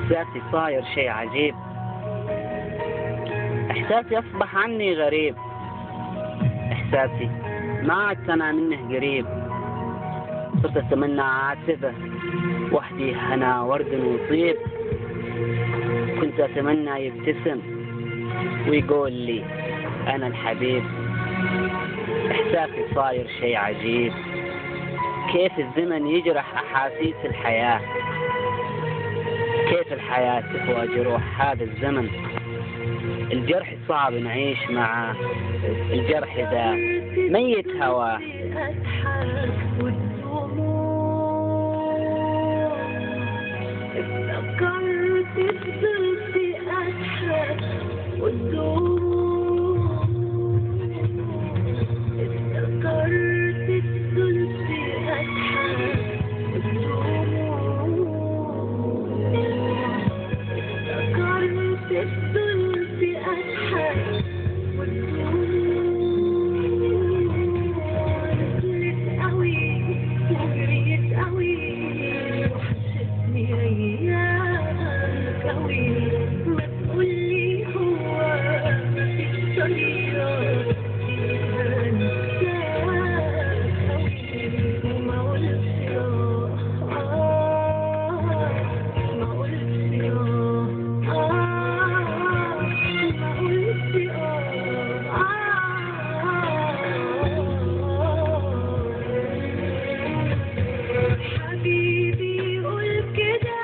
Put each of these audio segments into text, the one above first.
احساسي صاير شي عجيب، احساسي اصبح عني غريب، احساسي ما عدت انا منه قريب، صرت اتمنى عاتبه وحدي هنا ورد وطيب، كنت اتمنى يبتسم ويقول لي انا الحبيب. احساسي صاير شي عجيب، كيف الزمن يجرح احاسيس الحياة، كيف الحياة تقوى جروح هذا الزمن. الجرح صعب نعيش معه، الجرح ذا ميت هواه. افتكرت فضلت اضحك والدموع، افتكرت فضلت اضحك والدموع، افتكرت فضلت اضحك والدموع، نزلت قوي وجريت قوي وحشتني ايامك قوي. ما تقولي هو مفيش طريقة فيها انساك قوي، وما قلتش ما قلتش ما قلتش حبيبي قول كده،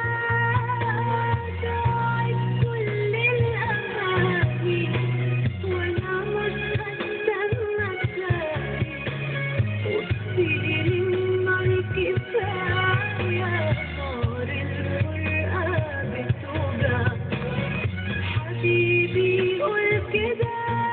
ضاعت كل الأماني وأنا مش هستنى تاني، وكتير النار كفاية، نار الفرقة بتوجع. حبيبي قول كده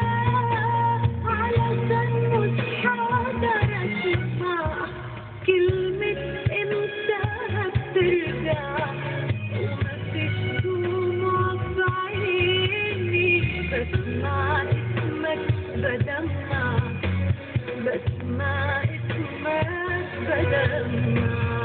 علشان مش هقدر أسمع كلمة امتى هترجع، ومفيش دموع في عيني، بسمع اسمك بدمع، بسمع اسمك بدمع.